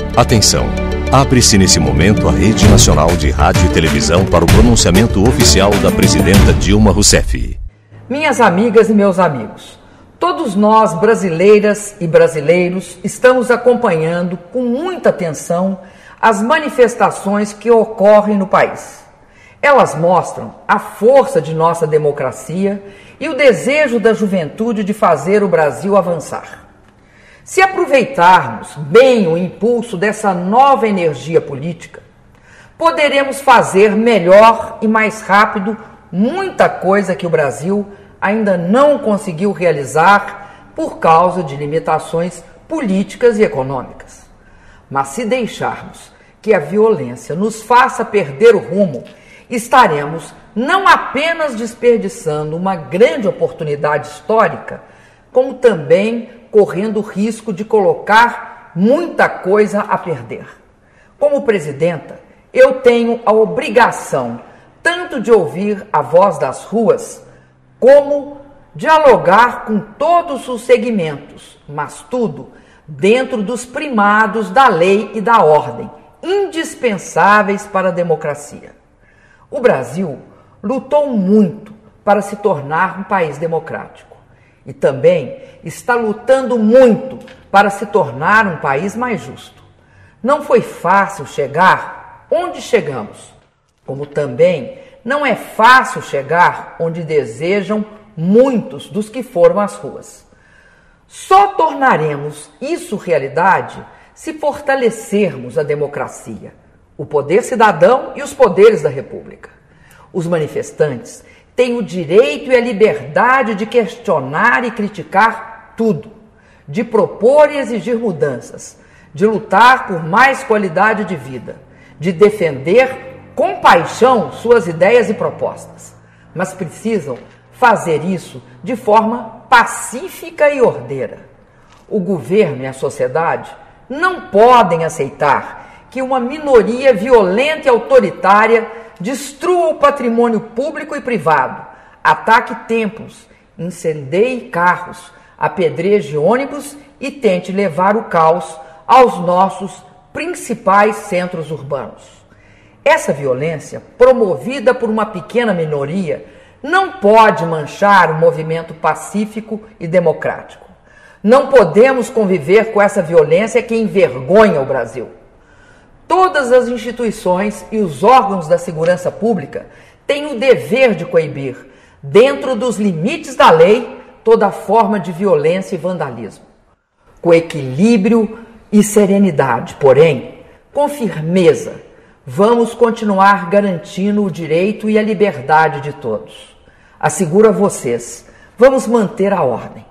Atenção! Abre-se nesse momento a Rede Nacional de Rádio e Televisão para o pronunciamento oficial da presidenta Dilma Rousseff. Minhas amigas e meus amigos, todos nós, brasileiras e brasileiros, estamos acompanhando com muita atenção as manifestações que ocorrem no país. Elas mostram a força de nossa democracia e o desejo da juventude de fazer o Brasil avançar. Se aproveitarmos bem o impulso dessa nova energia política, poderemos fazer melhor e mais rápido muita coisa que o Brasil ainda não conseguiu realizar por causa de limitações políticas e econômicas. Mas se deixarmos que a violência nos faça perder o rumo, estaremos não apenas desperdiçando uma grande oportunidade histórica, como também correndo o risco de colocar muita coisa a perder. Como presidenta, eu tenho a obrigação tanto de ouvir a voz das ruas, como dialogar com todos os segmentos, mas tudo dentro dos primados da lei e da ordem, indispensáveis para a democracia. O Brasil lutou muito para se tornar um país democrático e também está lutando muito para se tornar um país mais justo. Não foi fácil chegar onde chegamos, como também não é fácil chegar onde desejam muitos dos que foram às ruas. Só tornaremos isso realidade se fortalecermos a democracia, o poder cidadão e os poderes da República. Os manifestantes têm o direito e a liberdade de questionar e criticar tudo, de propor e exigir mudanças, de lutar por mais qualidade de vida, de defender com paixão suas ideias e propostas. Mas precisam fazer isso de forma pacífica e ordeira. O governo e a sociedade não podem aceitar que uma minoria violenta e autoritária destrua o patrimônio público e privado, ataque templos, incendeie carros, apedreje ônibus e tente levar o caos aos nossos principais centros urbanos. Essa violência, promovida por uma pequena minoria, não pode manchar o movimento pacífico e democrático. Não podemos conviver com essa violência que envergonha o Brasil. Todas as instituições e os órgãos da segurança pública têm o dever de coibir, dentro dos limites da lei, toda forma de violência e vandalismo. Com equilíbrio e serenidade, porém, com firmeza, vamos continuar garantindo o direito e a liberdade de todos. Asseguro a vocês, vamos manter a ordem.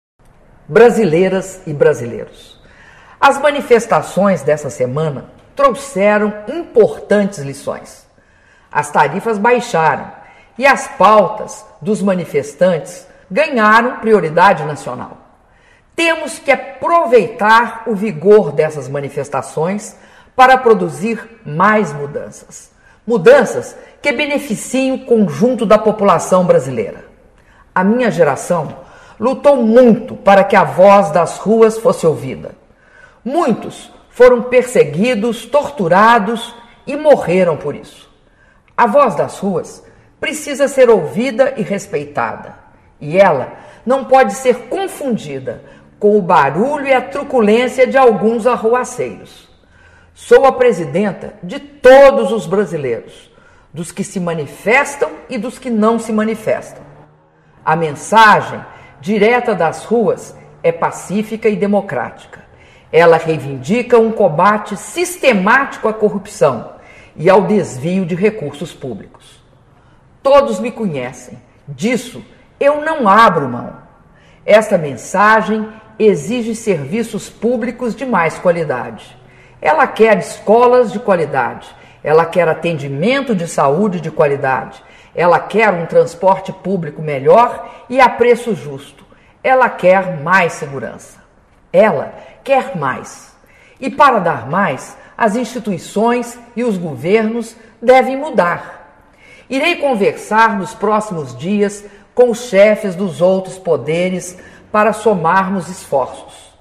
Brasileiras e brasileiros, as manifestações dessa semana trouxeram importantes lições. As tarifas baixaram e as pautas dos manifestantes ganharam prioridade nacional. Temos que aproveitar o vigor dessas manifestações para produzir mais mudanças. Mudanças que beneficiem o conjunto da população brasileira. A minha geração lutou muito para que a voz das ruas fosse ouvida. Muitos foram perseguidos, torturados e morreram por isso. A voz das ruas precisa ser ouvida e respeitada. E ela não pode ser confundida com o barulho e a truculência de alguns arruaceiros. Sou a presidenta de todos os brasileiros, dos que se manifestam e dos que não se manifestam. A mensagem direta das ruas é pacífica e democrática. Ela reivindica um combate sistemático à corrupção e ao desvio de recursos públicos. Todos me conhecem, disso eu não abro mão. Esta mensagem exige serviços públicos de mais qualidade. Ela quer escolas de qualidade, ela quer atendimento de saúde de qualidade, ela quer um transporte público melhor e a preço justo, ela quer mais segurança. Ela quer mais. E para dar mais, as instituições e os governos devem mudar. Irei conversar nos próximos dias com os chefes dos outros poderes para somarmos esforços.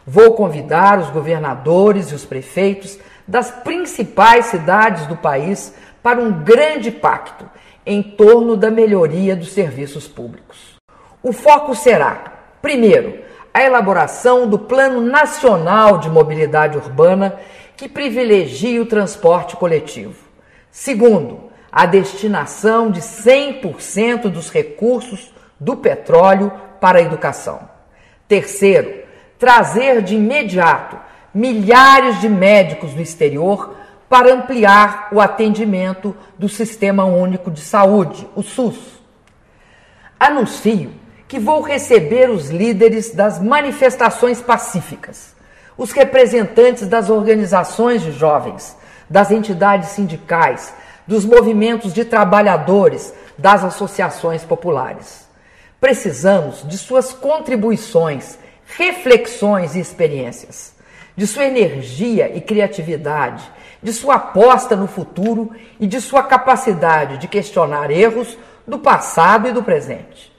Vou convidar os governadores e os prefeitos das principais cidades do país para um grande pacto em torno da melhoria dos serviços públicos. O foco será, primeiro, a elaboração do Plano Nacional de Mobilidade Urbana, que privilegie o transporte coletivo. Segundo, a destinação de 100% dos recursos do petróleo para a educação. Terceiro, trazer de imediato milhares de médicos do exterior para ampliar o atendimento do Sistema Único de Saúde, o SUS. Anuncio que vou receber os líderes das manifestações pacíficas, os representantes das organizações de jovens, das entidades sindicais, dos movimentos de trabalhadores, das associações populares. Precisamos de suas contribuições, reflexões e experiências, de sua energia e criatividade, de sua aposta no futuro e de sua capacidade de questionar erros do passado e do presente.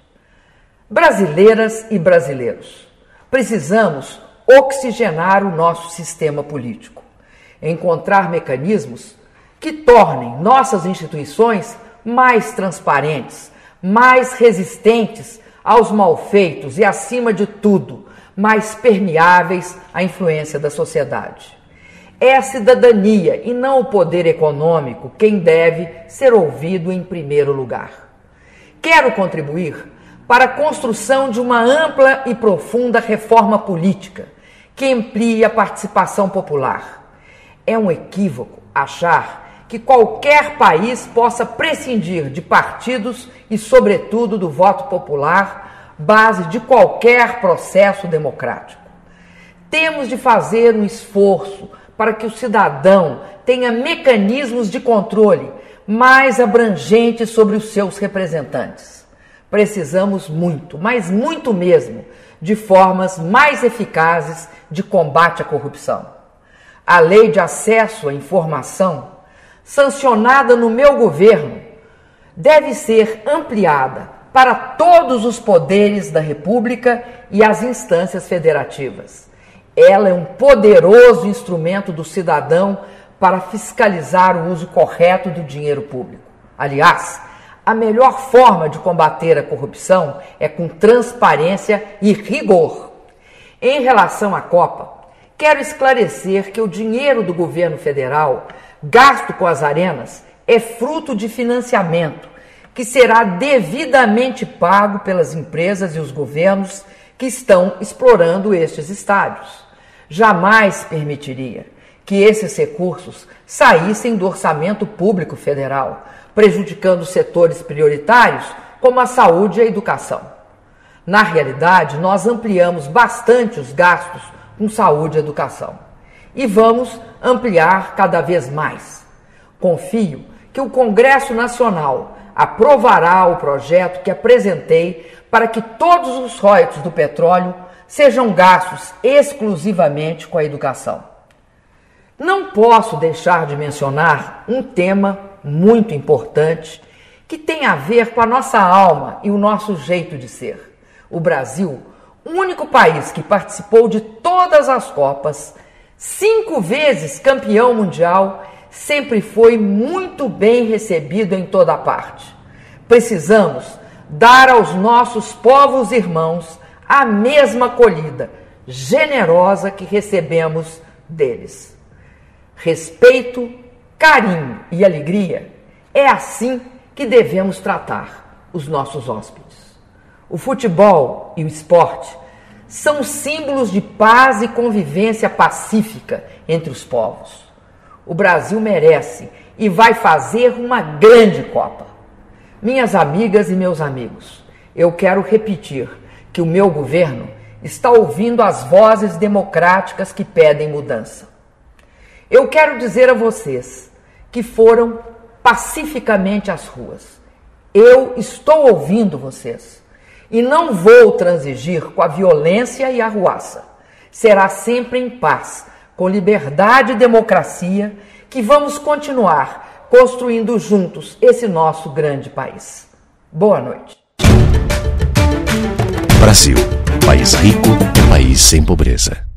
Brasileiras e brasileiros, precisamos oxigenar o nosso sistema político, encontrar mecanismos que tornem nossas instituições mais transparentes, mais resistentes aos malfeitos e, acima de tudo, mais permeáveis à influência da sociedade. É a cidadania e não o poder econômico quem deve ser ouvido em primeiro lugar. Quero contribuir para a construção de uma ampla e profunda reforma política que amplie a participação popular. É um equívoco achar que qualquer país possa prescindir de partidos e, sobretudo, do voto popular, base de qualquer processo democrático. Temos de fazer um esforço para que o cidadão tenha mecanismos de controle mais abrangentes sobre os seus representantes. Precisamos muito, mas muito mesmo, de formas mais eficazes de combate à corrupção. A Lei de Acesso à Informação, sancionada no meu governo, deve ser ampliada para todos os poderes da República e as instâncias federativas. Ela é um poderoso instrumento do cidadão para fiscalizar o uso correto do dinheiro público. Aliás, a melhor forma de combater a corrupção é com transparência e rigor. Em relação à Copa, quero esclarecer que o dinheiro do governo federal gasto com as arenas é fruto de financiamento que será devidamente pago pelas empresas e os governos que estão explorando estes estádios. Jamais permitiria que esses recursos saíssem do orçamento público federal, prejudicando setores prioritários como a saúde e a educação. Na realidade, nós ampliamos bastante os gastos com saúde e educação. E vamos ampliar cada vez mais. Confio que o Congresso Nacional aprovará o projeto que apresentei para que todos os royalties do petróleo sejam gastos exclusivamente com a educação. Não posso deixar de mencionar um tema muito importante que tem a ver com a nossa alma e o nosso jeito de ser. O Brasil, o único país que participou de todas as Copas, 5 vezes campeão mundial, sempre foi muito bem recebido em toda parte. Precisamos dar aos nossos povos irmãos a mesma acolhida generosa que recebemos deles. Respeito, carinho e alegria, é assim que devemos tratar os nossos hóspedes. O futebol e o esporte são símbolos de paz e convivência pacífica entre os povos. O Brasil merece e vai fazer uma grande Copa. Minhas amigas e meus amigos, eu quero repetir que o meu governo está ouvindo as vozes democráticas que pedem mudança. Eu quero dizer a vocês que foram pacificamente às ruas. Eu estou ouvindo vocês e não vou transigir com a violência e a arruaça. Será sempre em paz, com liberdade e democracia, que vamos continuar construindo juntos esse nosso grande país. Boa noite. Brasil, país rico, país sem pobreza.